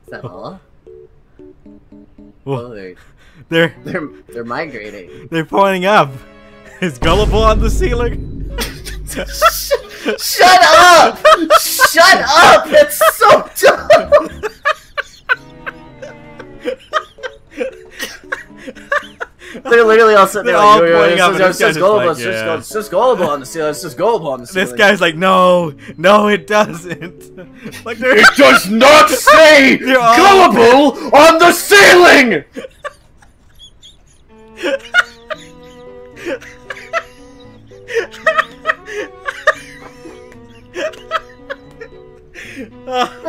Is that all? Well, Oh, they're they're migrating. they're pointing up. Is Gullible on the ceiling? Shut up! Shut up! That's so dumb! They're literally all sitting there all like, pointing up, and it's this guy's just just Gullible, like, yeah. it's just Gullible on the ceiling, it's just Gullible on the ceiling. This guy's like, no, it doesn't. Like they're It does not say They're all- Gullible on the ceiling! Oh.